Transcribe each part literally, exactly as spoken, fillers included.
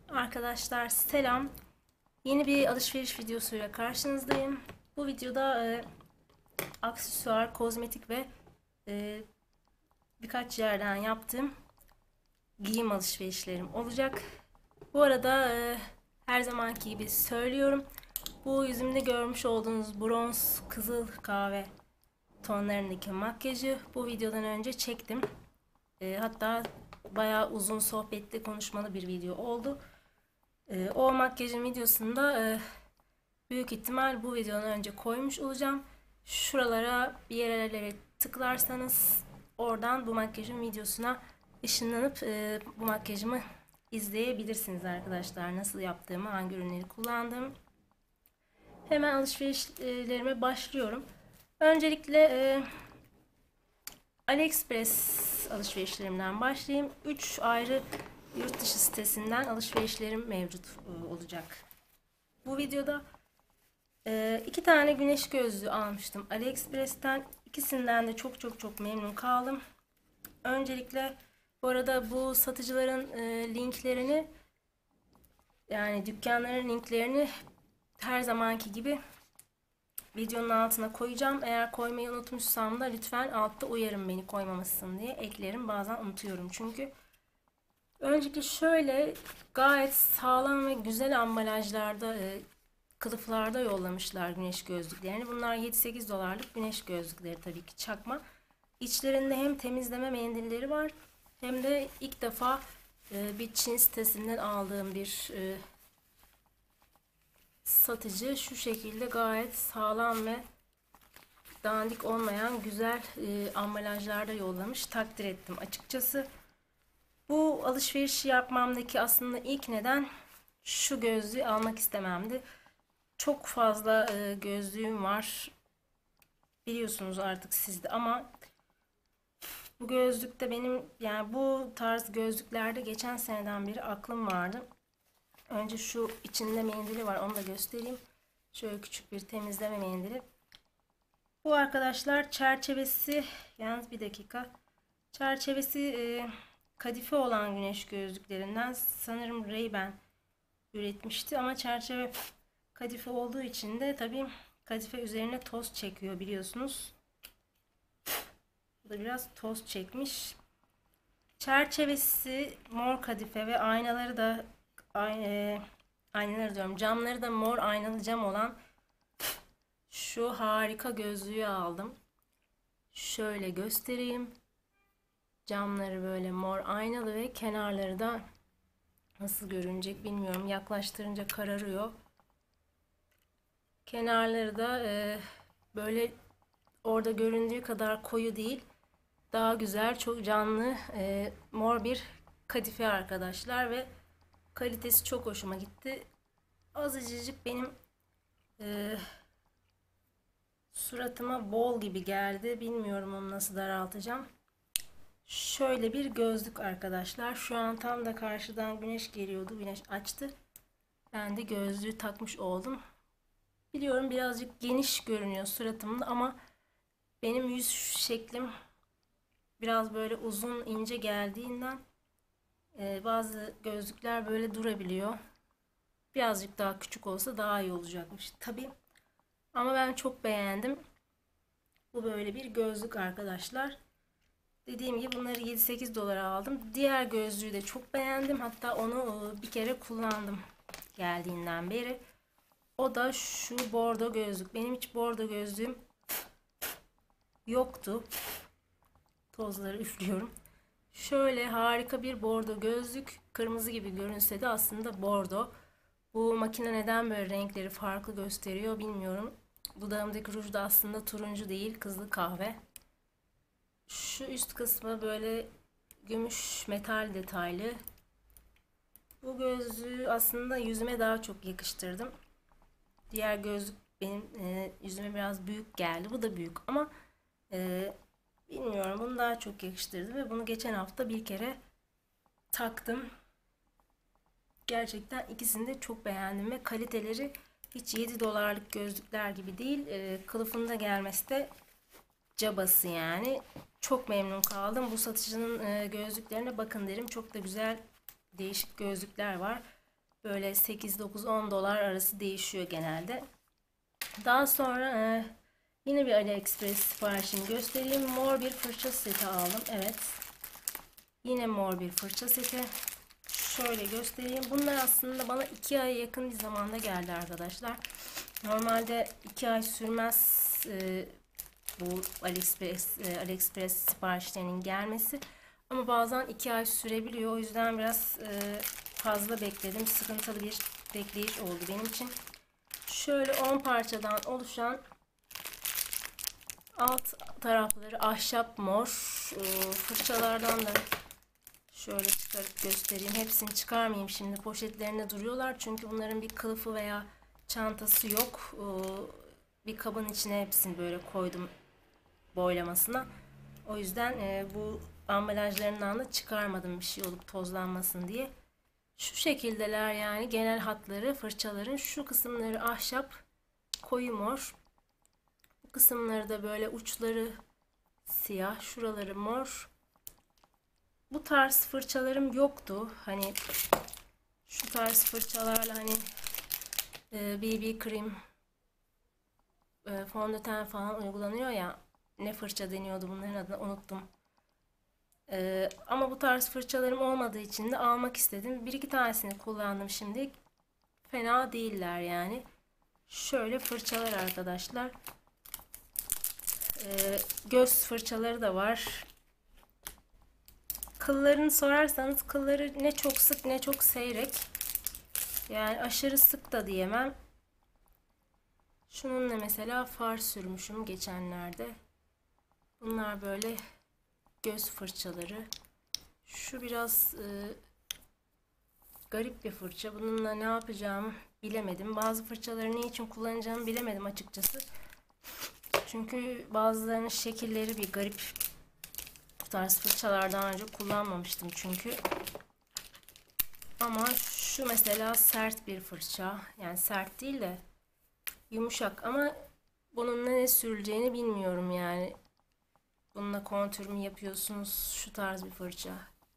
Arkadaşlar selam. Yeni bir alışveriş videosuyla karşınızdayım. Bu videoda e, aksesuar, kozmetik ve e, birkaç yerden yaptığım giyim alışverişlerim olacak. Bu arada e, her zamanki gibi söylüyorum. Bu yüzümde görmüş olduğunuz bronz, kızıl kahve tonlarındaki makyajı bu videodan önce çektim. E, hatta bayağı uzun sohbetli konuşmalı bir video oldu. E, o makyajın videosunda e, büyük ihtimal bu videodan önce koymuş olacağım. Şuralara bir yerlere tıklarsanız oradan bu makyajın videosuna ışınlanıp e, bu makyajımı izleyebilirsiniz arkadaşlar. Nasıl yaptığımı, hangi ürünleri kullandığımı. Hemen alışverişlerime başlıyorum. Öncelikle e, AliExpress alışverişlerimden başlayayım. üç ayrı yurt dışı sitesinden alışverişlerim mevcut e, olacak. Bu videoda e, iki tane güneş gözlüğü almıştım AliExpress'ten. İkisinden de çok çok çok memnun kaldım. Öncelikle bu arada bu satıcıların e, linklerini, yani dükkanların linklerini her zamanki gibi videonun altına koyacağım. Eğer koymayı unutmuşsam da lütfen altta uyarın beni koymamışsın diye, eklerim. Bazen unutuyorum çünkü. Öncelikle şöyle gayet sağlam ve güzel ambalajlarda, e, kılıflarda yollamışlar güneş gözlüklerini. Bunlar yedi sekiz dolarlık güneş gözlükleri, tabii ki çakma. İçlerinde hem temizleme mendilleri var hem de ilk defa e, bir Çin sitesinden aldığım bir e, satıcı şu şekilde gayet sağlam ve dandik olmayan güzel e, ambalajlarda yollamış. Takdir ettim açıkçası. Bu alışverişi yapmamdaki aslında ilk neden şu gözlüğü almak istememdi. Çok fazla e, gözlüğüm var. Biliyorsunuz artık siz de, ama bu gözlükte benim, yani bu tarz gözlüklerde geçen seneden beri aklım vardı. Önce şu içinde mendili var, onu da göstereyim. Şöyle küçük bir temizleme mendili. Bu arkadaşlar çerçevesi, yalnız bir dakika. Çerçevesi e, kadife olan güneş gözlüklerinden sanırım Ray-Ban üretmişti, ama çerçeve kadife olduğu için de tabii kadife üzerine toz çekiyor, biliyorsunuz. Bu da biraz toz çekmiş. Çerçevesi mor kadife ve aynaları da e, aynaları diyorum, camları da mor aynalı cam olan şu harika gözlüğü aldım. Şöyle göstereyim. Camları böyle mor aynalı ve kenarları da nasıl görünecek bilmiyorum. Yaklaştırınca kararıyor. Kenarları da e, böyle orada göründüğü kadar koyu değil. Daha güzel, çok canlı, e, mor bir kadife arkadaşlar ve kalitesi çok hoşuma gitti. Azıcık benim e, suratıma bol gibi geldi. Bilmiyorum onu nasıl daraltacağım. Şöyle bir gözlük arkadaşlar. Şu an tam da karşıdan güneş geliyordu. Güneş açtı. Ben de gözlüğü takmış oldum. Biliyorum birazcık geniş görünüyor suratımda, ama benim yüz şeklim biraz böyle uzun ince geldiğinden e, bazı gözlükler böyle durabiliyor. Birazcık daha küçük olsa daha iyi olacakmış tabii. Ama ben çok beğendim. Bu böyle bir gözlük arkadaşlar. Dediğim gibi bunları yedi sekiz dolara aldım. Diğer gözlüğü de çok beğendim. Hatta onu bir kere kullandım geldiğinden beri. O da şu bordo gözlük. Benim hiç bordo gözlüğüm yoktu. Tozları üflüyorum. Şöyle harika bir bordo gözlük. Kırmızı gibi görünse de aslında bordo. Bu makine neden böyle renkleri farklı gösteriyor bilmiyorum. Dudağımdaki ruj da aslında turuncu değil, kızıl kahve. Şu üst kısmı böyle gümüş metal detaylı. Bu gözlüğü aslında yüzüme daha çok yakıştırdım. Diğer gözlük benim e, yüzüme biraz büyük geldi. Bu da büyük, ama e, bilmiyorum, bunu daha çok yakıştırdı ve bunu geçen hafta bir kere taktım. Gerçekten ikisini de çok beğendim ve kaliteleri hiç yedi dolarlık gözlükler gibi değil. E, kılıfında gelmesi de cabası yani. Çok memnun kaldım. Bu satıcının e, gözlüklerine bakın derim. Çok da güzel değişik gözlükler var. Böyle sekiz dokuz on dolar arası değişiyor genelde. Daha sonra e, yine bir AliExpress siparişimi göstereyim. Mor bir fırça seti aldım. Evet. Yine mor bir fırça seti. Şöyle göstereyim. Bunlar aslında bana iki aya yakın bir zamanda geldi arkadaşlar. Normalde iki ay sürmez e, bu AliExpress, e, AliExpress siparişlerinin gelmesi. Ama bazen iki ay sürebiliyor. O yüzden biraz e, fazla bekledim. Sıkıntılı bir bekleyiş oldu benim için. Şöyle on parçadan oluşan, alt tarafları ahşap mor e, fırçalardan da şöyle çıkarıp göstereyim. Hepsini çıkarmayayım şimdi. Poşetlerinde duruyorlar. Çünkü bunların bir kılıfı veya çantası yok. E, bir kabın içine hepsini böyle koydum boylamasına. O yüzden e, bu ambalajlarından da çıkarmadım bir şey olup tozlanmasın diye. Şu şekildeler yani genel hatları fırçaların. Şu kısımları ahşap, koyu mor. Bu kısımları da böyle uçları siyah, şuraları mor. Bu tarz fırçalarım yoktu. Hani şu tarz fırçalarla hani e, B B krem, e, fondöten falan uygulanıyor ya. Ne fırça deniyordu bunların adını unuttum. Ee, ama bu tarz fırçalarım olmadığı için de almak istedim. Bir iki tanesini kullandım şimdi. Fena değiller yani. Şöyle fırçalar arkadaşlar. Ee, göz fırçaları da var. Kıllarını sorarsanız kılları ne çok sık ne çok seyrek. Yani aşırı sık da diyemem. Şununla mesela far sürmüşüm geçenlerde. Bunlar böyle göz fırçaları. Şu biraz e, garip bir fırça. Bununla ne yapacağımı bilemedim. Bazı fırçaları ne için kullanacağımı bilemedim açıkçası. Çünkü bazılarının şekilleri bir garip. Bu tarz fırçalar daha önce kullanmamıştım çünkü. Ama şu mesela sert bir fırça. Yani sert değil de yumuşak ama bununla ne sürüleceğini bilmiyorum yani. Bununla kontür mü yapıyorsunuz? Şu tarz bir fırça.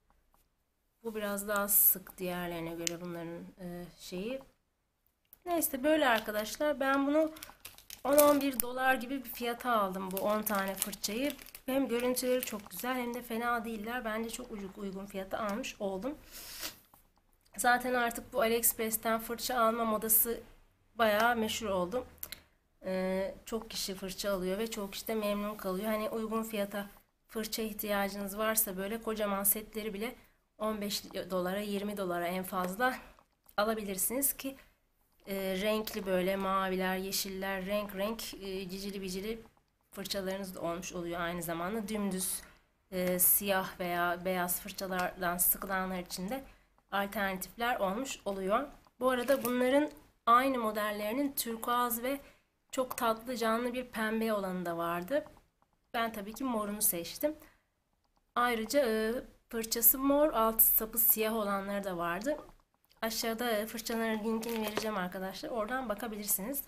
Bu biraz daha sık diğerlerine göre bunların e, şeyi. Neyse böyle arkadaşlar. Ben bunu on on bir dolar gibi bir fiyata aldım bu on tane fırçayı. Hem görüntüleri çok güzel hem de fena değiller. Bence çok uygun fiyata almış oldum. Zaten artık bu AliExpress'ten fırça alma modası bayağı meşhur oldu. Ee, çok kişi fırça alıyor ve çok kişi de memnun kalıyor. Hani uygun fiyata fırça ihtiyacınız varsa böyle kocaman setleri bile on beş dolara yirmi dolara en fazla alabilirsiniz ki e, renkli böyle maviler, yeşiller, renk renk e, cicili bicili fırçalarınız da olmuş oluyor aynı zamanda. Dümdüz e, siyah veya beyaz fırçalardan sıkılanlar için de alternatifler olmuş oluyor. Bu arada bunların aynı modellerinin turkuaz ve çok tatlı canlı bir pembe olanı da vardı. Ben tabii ki morunu seçtim. Ayrıca e, fırçası mor, alt sapı siyah olanları da vardı. Aşağıda fırçaların linkini vereceğim arkadaşlar. Oradan bakabilirsiniz.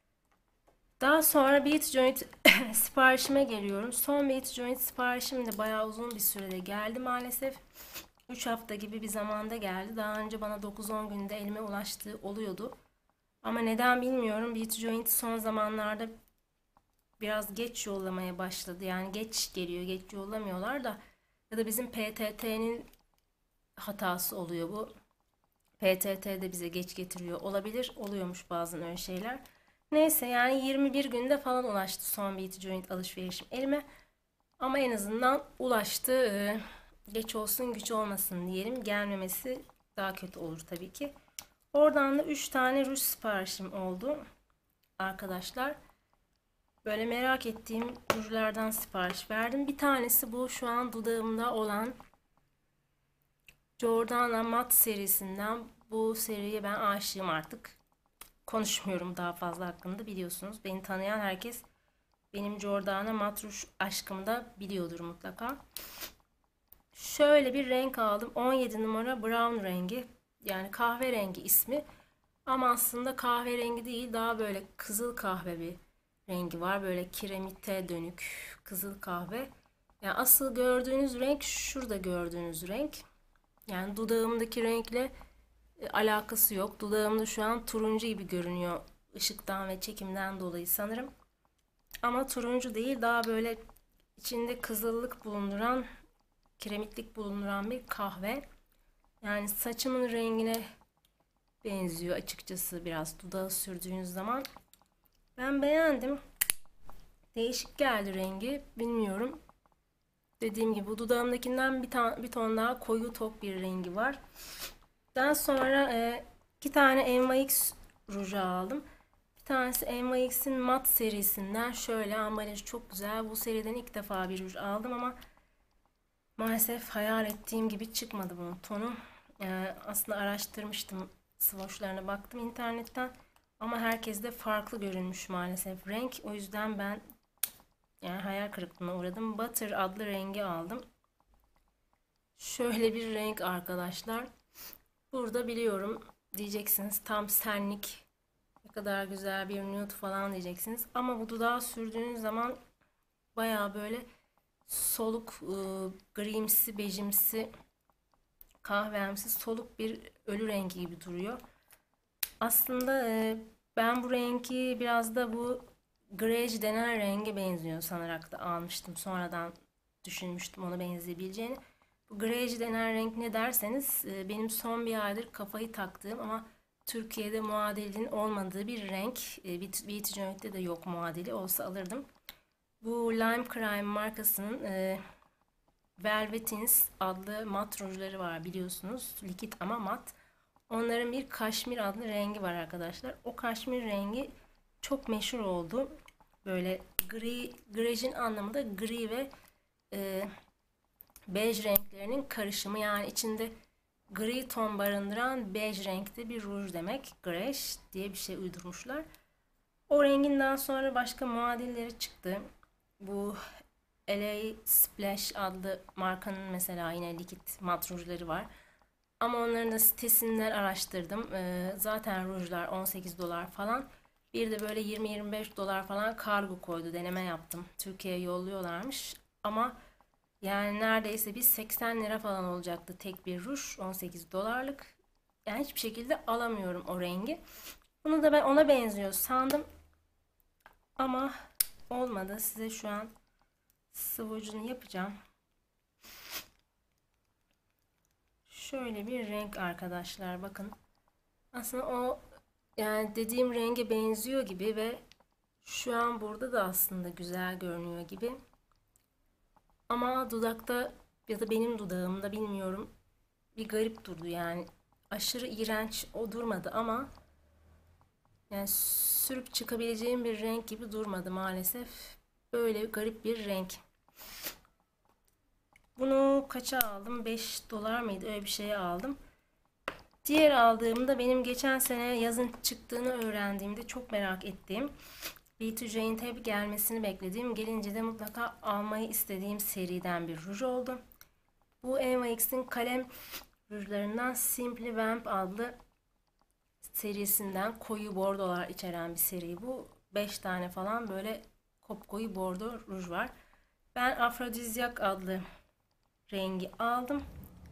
Daha sonra Beauty Joint siparişime geliyorum. Son Beauty Joint siparişim de bayağı uzun bir sürede geldi maalesef. üç hafta gibi bir zamanda geldi. Daha önce bana dokuz on günde elime ulaştığı oluyordu. Ama neden bilmiyorum. Beauty Joint son zamanlarda biraz geç yollamaya başladı. Yani geç geliyor, geç yollamıyorlar da. Ya da bizim P T T'nin hatası oluyor bu. P T T de bize geç getiriyor olabilir. Oluyormuş bazen öyle şeyler. Neyse yani yirmi bir günde falan ulaştı son Beauty Joint alışverişim elime. Ama en azından ulaştı. Geç olsun güç olmasın diyelim. Gelmemesi daha kötü olur tabii ki. Oradan da üç tane ruj siparişim oldu. Arkadaşlar. Böyle merak ettiğim rujlardan sipariş verdim. Bir tanesi bu şu an dudağımda olan Jordana Matte serisinden. Bu seriye ben aşığım artık. Konuşmuyorum daha fazla hakkında biliyorsunuz. Beni tanıyan herkes benim Jordana Matte ruj aşkımı da biliyordur mutlaka. Şöyle bir renk aldım. on yedi numara brown rengi. Yani kahverengi ismi. Ama aslında kahverengi değil. Daha böyle kızıl kahve bir rengi var. Böyle kiremite dönük kızıl kahve. Yani asıl gördüğünüz renk şurada gördüğünüz renk. Yani dudağımdaki renkle e, alakası yok. Dudağımda şu an turuncu gibi görünüyor. Işıktan ve çekimden dolayı sanırım. Ama turuncu değil, daha böyle içinde kızıllık bulunduran, kiremitlik bulunduran bir kahve. Yani saçımın rengine benziyor açıkçası biraz dudağı sürdüğünüz zaman. Ben beğendim. Değişik geldi rengi. Bilmiyorum. Dediğim gibi bu dudağımdakinden bir, ta- bir ton daha koyu tok bir rengi var. Daha sonra e, iki tane N Y X ruju aldım. Bir tanesi N Y X'in mat serisinden. Şöyle ambalajı çok güzel. Bu seriden ilk defa bir ruj aldım ama maalesef hayal ettiğim gibi çıkmadı bunun tonu. E, aslında araştırmıştım. Swatch'larına baktım internetten. Ama herkeste farklı görünmüş maalesef renk. O yüzden ben yani hayal kırıklığına uğradım. Butter adlı rengi aldım. Şöyle bir renk arkadaşlar. Burada biliyorum diyeceksiniz tam senlik, ne kadar güzel bir nude falan diyeceksiniz. Ama bu dudağa sürdüğünüz zaman baya böyle soluk, e, grimsi, bejimsi, kahvemsi, soluk bir ölü rengi gibi duruyor. Aslında e, ben bu rengi biraz da bu grej denen renge benziyor sanarak da almıştım. Sonradan düşünmüştüm ona benzeyebileceğini. Bu grej denen renk ne derseniz e, benim son bir aydır kafayı taktığım ama Türkiye'de muadilinin olmadığı bir renk. E, Beauty Joint'te de yok, muadili olsa alırdım. Bu Lime Crime markasının e, Velvetins adlı mat rujları var biliyorsunuz. Likit ama mat. Onların bir kaşmir adlı rengi var arkadaşlar. O kaşmir rengi çok meşhur oldu. Böyle gri, grejin anlamı da gri ve e, bej renklerinin karışımı. Yani içinde gri ton barındıran bej renkte bir ruj demek. Grej diye bir şey uydurmuşlar. O renginden sonra başka muadilleri çıktı. Bu L A Splash adlı markanın mesela yine likit mat rujları var. Ama onların da sitesinden araştırdım. Ee, zaten rujlar on sekiz dolar falan. Bir de böyle yirmi yirmi beş dolar falan kargo koydu. Deneme yaptım. Türkiye'ye yolluyorlarmış. Ama yani neredeyse bir seksen lira falan olacaktı tek bir ruj. on sekiz dolarlık. Yani hiçbir şekilde alamıyorum o rengi. Bunu da ben ona benziyor sandım. Ama olmadı. Size şu an swatch'ını yapacağım. Şöyle bir renk arkadaşlar, bakın. Aslında o yani dediğim renge benziyor gibi ve şu an burada da aslında güzel görünüyor gibi. Ama dudakta ya da benim dudağımda bilmiyorum bir garip durdu yani. Aşırı iğrenç o durmadı ama yani sürüp çıkabileceğim bir renk gibi durmadı maalesef. Böyle garip bir renk. Bunu kaça aldım? beş dolar mıydı? Öyle bir şeye aldım. Diğer aldığımda benim geçen sene yazın çıktığını öğrendiğimde çok merak ettiğim, Beauty Joint'e gelmesini beklediğim, gelince de mutlaka almayı istediğim seriden bir ruj oldu. Bu N Y X'in kalem rujlarından Simply Vamp adlı serisinden koyu bordolar içeren bir seri bu. beş tane falan böyle kopkoyu bordo ruj var. Ben Afrodizyak adlı rengi aldım.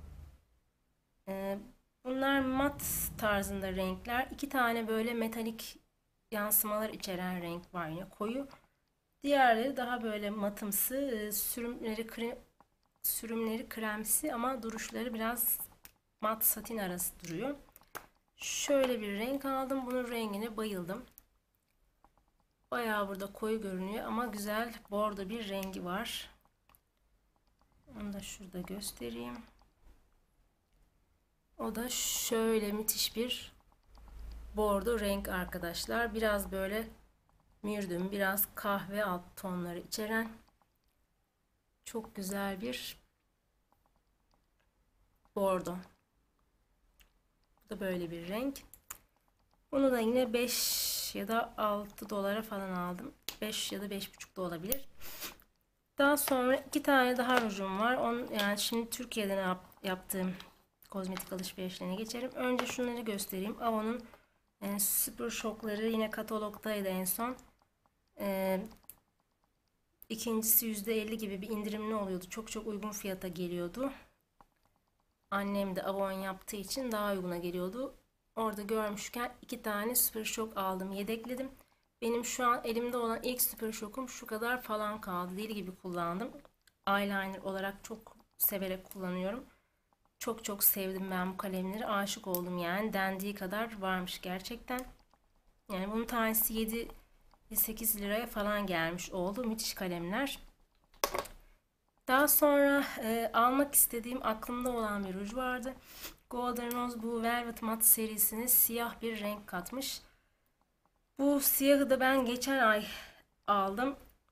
Ee, bunlar mat tarzında renkler. İki tane böyle metalik yansımalar içeren renk var yine koyu. Diğerleri daha böyle matımsı, e, sürümleri krem, sürümleri kremsi ama duruşları biraz mat satin arası duruyor. Şöyle bir renk aldım. Bunun rengine bayıldım. Bayağı burada koyu görünüyor ama güzel bordo bir rengi var. Onu da şurada göstereyim. O da şöyle müthiş bir bordo renk arkadaşlar. Biraz böyle mürdüm, biraz kahve alt tonları içeren çok güzel bir bordo. Bu da böyle bir renk. Bunu da yine beş ya da altı dolara falan aldım. beş ya da beş buçuk da olabilir. Daha sonra iki tane daha rujum var. On, yani şimdi Türkiye'den yap, yaptığım kozmetik alışverişlerine geçerim. Önce şunları göstereyim. Avon'un e, Super Shock'ları yine katalogdaydı en son. E, ikincisi yüzde elli gibi bir indirimli oluyordu. Çok çok uygun fiyata geliyordu. Annem de Avon yaptığı için daha uyguna geliyordu. orada görmüşken iki tane Super Shock aldım, yedekledim. Benim şu an elimde olan ilk Super Shock'um şu kadar falan kaldı. Deli gibi kullandım. Eyeliner olarak çok severek kullanıyorum. Çok çok sevdim ben bu kalemleri. Aşık oldum yani. Dendiği kadar varmış gerçekten. Yani bunun tanesi yedi sekiz liraya falan gelmiş oldu. Müthiş kalemler. Daha sonra e, almak istediğim, aklımda olan bir ruj vardı. Golden Rose bu Velvet Matte serisine siyah bir renk katmış. Bu siyahı da ben geçen ay aldım.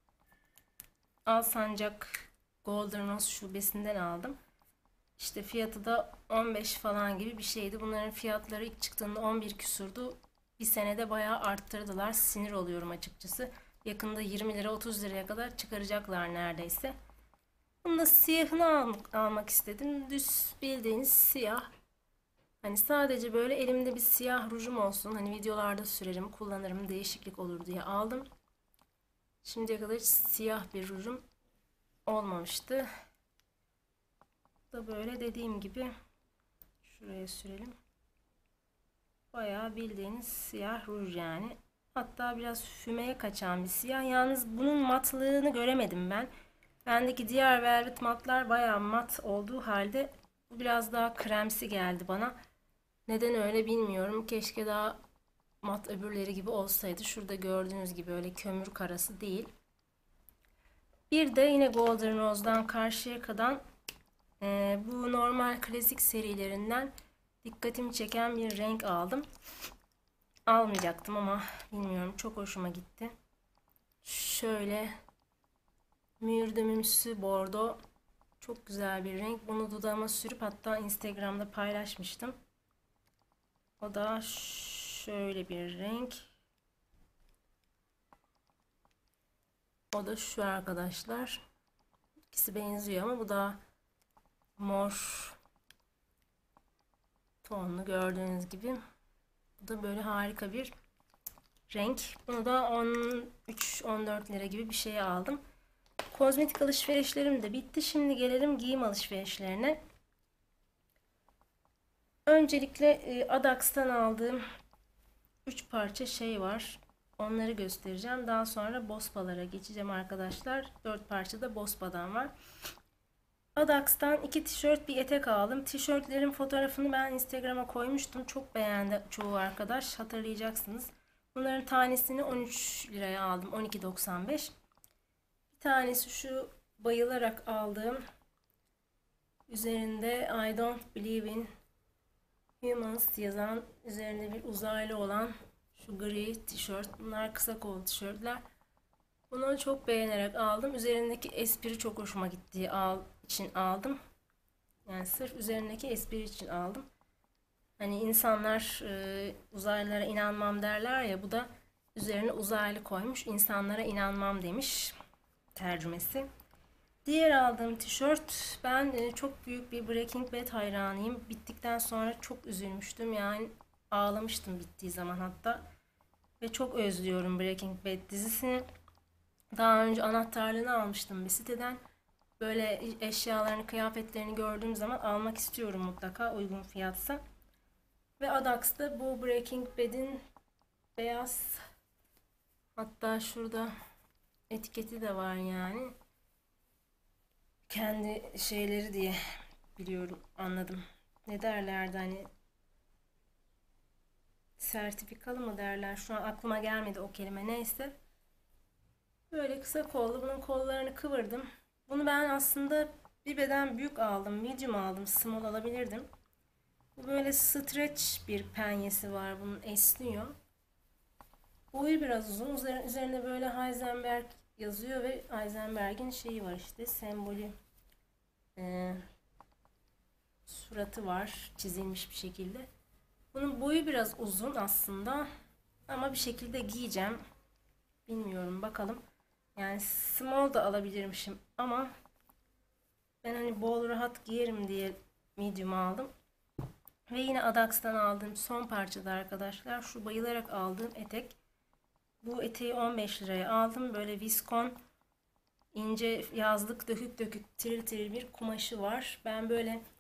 Alsancak Golden Rose şubesinden aldım. İşte fiyatı da on beş falan gibi bir şeydi. Bunların fiyatları ilk çıktığında on bir küsurdu. Bir senede bayağı arttırdılar. Sinir oluyorum açıkçası. Yakında yirmi lira otuz liraya kadar çıkaracaklar neredeyse. Bunu da siyahını almak, almak istedim. Düz bildiğiniz siyah. Hani sadece böyle elimde bir siyah rujum olsun. Hani videolarda sürerim, kullanırım, değişiklik olur diye aldım. Şimdiye kadar hiç siyah bir rujum olmamıştı. Bu da böyle dediğim gibi şuraya sürelim. Bayağı bildiğiniz siyah ruj yani. Hatta biraz fümeye kaçan bir siyah. Yalnız bunun matlığını göremedim ben. Bendeki diğer velvet matlar bayağı mat olduğu halde bu biraz daha kremsi geldi bana. Neden öyle bilmiyorum. Keşke daha mat öbürleri gibi olsaydı. Şurada gördüğünüz gibi öyle kömür karası değil. Bir de yine Golden Rose'dan Karşıyaka'dan e, bu normal klasik serilerinden dikkatimi çeken bir renk aldım. Almayacaktım ama bilmiyorum, çok hoşuma gitti. Şöyle mürdümümsü bordo, çok güzel bir renk. Bunu dudağıma sürüp hatta Instagram'da paylaşmıştım. O da şöyle bir renk. O da şu arkadaşlar. İkisi benziyor ama bu da mor tonlu gördüğünüz gibi. Bu da böyle harika bir renk. Bunu da on üç on dört lira gibi bir şeye aldım. Kozmetik alışverişlerim de bitti. Şimdi gelelim giyim alışverişlerine. Öncelikle e, Adax'tan aldığım üç parça şey var. Onları göstereceğim. Daha sonra Bospa'lara geçeceğim arkadaşlar. dört parça da Bospa'dan var. Adax'tan iki tişört bir etek aldım. Tişörtlerin fotoğrafını ben Instagram'a koymuştum. Çok beğendi çoğu arkadaş. Hatırlayacaksınız. Bunların tanesini on üç liraya aldım. on iki doksan beş. Bir tanesi şu bayılarak aldığım, üzerinde I don't believe in humans yazan, üzerinde bir uzaylı olan şu gri tişört. Bunlar kısa kol tişörtler. Bunu çok beğenerek aldım. Üzerindeki espri çok hoşuma gittiği al, için aldım. Yani sırf üzerindeki espri için aldım. Hani insanlar e, uzaylılara inanmam derler ya, bu da üzerine uzaylı koymuş, insanlara inanmam demiş tercümesi. Diğer aldığım tişört, ben e, çok büyük bir Breaking Bad hayranıyım. Bittikten sonra çok üzülmüştüm. Yani ağlamıştım bittiği zaman hatta. Ve çok özlüyorum Breaking Bad dizisini. Daha önce anahtarlığını almıştım bir siteden. Böyle eşyalarını, kıyafetlerini gördüğüm zaman almak istiyorum mutlaka, uygun fiyatsa. Ve Adax'ta bu Breaking Bad'in beyaz, hatta şurada etiketi de var yani. Kendi şeyleri diye biliyorum, anladım. Ne derlerdi hani, sertifikalı mı derler, şu an aklıma gelmedi o kelime, neyse. Böyle kısa kollu, bunun kollarını kıvırdım. Bunu ben aslında bir beden büyük aldım, medium aldım, small alabilirdim. Bu böyle stretch bir penyesi var, bunun esniyor. Boyu biraz uzun, üzerinde böyle Heisenberg yazıyor ve Heisenberg'in şeyi var işte, sembolü, e, suratı var çizilmiş bir şekilde. Bunun boyu biraz uzun aslında ama bir şekilde giyeceğim. Bilmiyorum, bakalım. Yani small da alabilirmişim ama ben hani bol rahat giyerim diye medium aldım. Ve yine Adax'tan aldığım son parçada arkadaşlar, şu bayılarak aldığım etek. Bu eteği on beş liraya aldım. Böyle viskon, ince yazlık, dökük dökük, tiril tiril bir kumaşı var. Ben böyle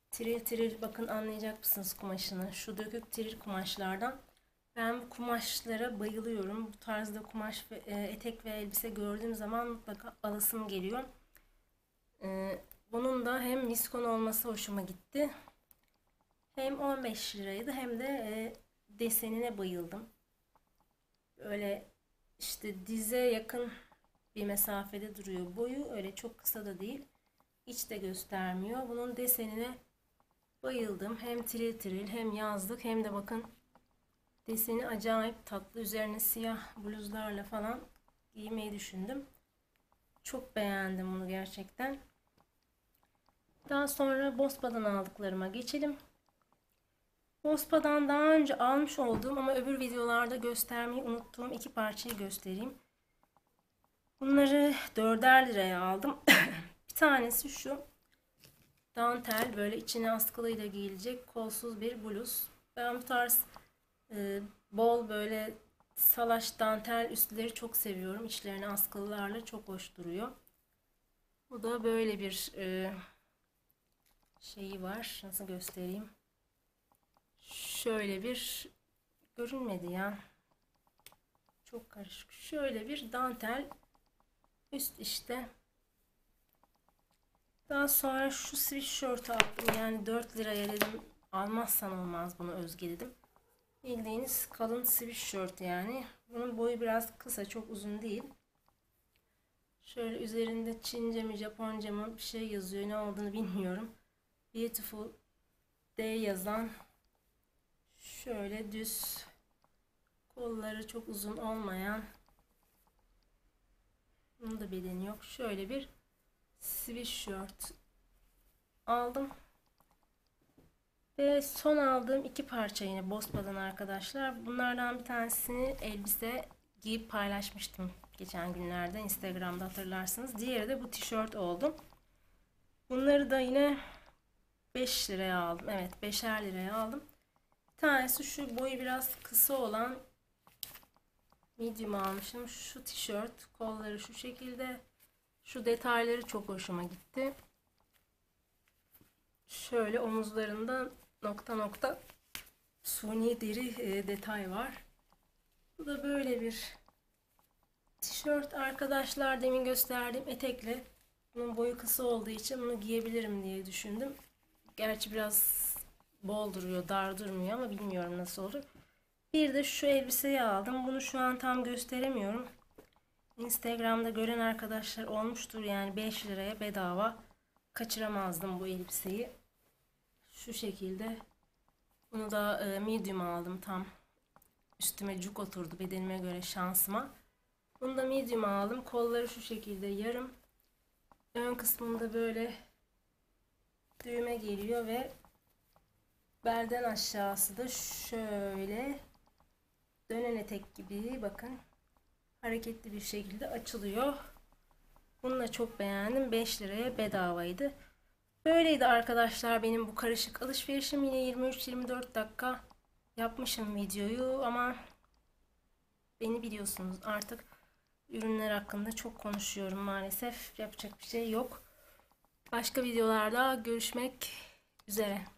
Tiril tiril, bakın anlayacak mısınız kumaşını? Şu dökük tiril kumaşlardan. Ben bu kumaşlara bayılıyorum. Bu tarzda kumaş ve e, etek ve elbise gördüğüm zaman mutlaka alasım geliyor. E, bunun da hem viskon olması hoşuma gitti. Hem on beş liraydı hem de e, desenine bayıldım. Öyle işte dize yakın bir mesafede duruyor. Boyu öyle çok kısa da değil. İç de göstermiyor. Bunun desenine bayıldım. Hem tiril tiril hem yazlık hem de bakın deseni acayip tatlı. Üzerine siyah bluzlarla falan giymeyi düşündüm. Çok beğendim bunu gerçekten. Daha sonra Bospa'dan aldıklarıma geçelim. Bospa'dan daha önce almış olduğum ama öbür videolarda göstermeyi unuttuğum iki parçayı göstereyim. Bunları dörder liraya aldım. Bir tanesi şu. Dantel, böyle içine askılıyla giyilecek kolsuz bir bluz. Ben bu tarz e, bol böyle salaş dantel üstleri çok seviyorum. İçlerine askılılarla çok hoş duruyor. Bu da böyle bir e, şeyi var. Nasıl göstereyim? Şöyle bir, görünmedi ya. Çok karışık. Şöyle bir dantel üst işte. Daha sonra şu sweatshirt aldım. Yani dört liraya dedim. Almazsan olmaz bunu Özge dedim. Bildiğiniz kalın sweatshirt yani. Bunun boyu biraz kısa, çok uzun değil. Şöyle üzerinde Çince mi Japonca mı bir şey yazıyor. Ne olduğunu bilmiyorum. Beautiful Day yazan, şöyle düz, kolları çok uzun olmayan, bunun da bedeni yok. Şöyle bir sweatshirt aldım. Ve son aldığım iki parça yine Bospa'dan arkadaşlar. Bunlardan bir tanesini elbise giyip paylaşmıştım geçen günlerde Instagram'da, hatırlarsınız. Diğeri de bu tişört oldu. Bunları da yine beş liraya aldım. Evet, beşer liraya aldım. Bir tanesi şu boyu biraz kısa olan, medium almışım. Şu tişört, kolları şu şekilde. Şu detayları çok hoşuma gitti. Şöyle omuzlarında nokta nokta suni deri e, detay var. Bu da böyle bir tişört arkadaşlar. Demin gösterdiğim etekle, bunun boyu kısa olduğu için bunu giyebilirim diye düşündüm. Gerçi biraz bol duruyor, dar durmuyor ama bilmiyorum nasıl olur. Bir de şu elbiseyi aldım. Bunu şu an tam gösteremiyorum. Instagram'da gören arkadaşlar olmuştur, yani beş liraya bedava kaçıramazdım bu elbiseyi. Şu şekilde. Bunu da e, medium aldım, tam üstüme cuk oturdu bedenime göre, şansıma. Bunu da medium aldım. Kolları şu şekilde yarım. Ön kısmında böyle düğme geliyor ve belden aşağısı da şöyle dönen etek gibi, bakın hareketli bir şekilde açılıyor. Bunu da çok beğendim. beş liraya bedavaydı. Böyleydi arkadaşlar benim bu karışık alışverişim. Yine yirmi üç yirmi dört dakika yapmışım videoyu ama beni biliyorsunuz, artık ürünler hakkında çok konuşuyorum maalesef. Yapacak bir şey yok. Başka videolarda görüşmek üzere.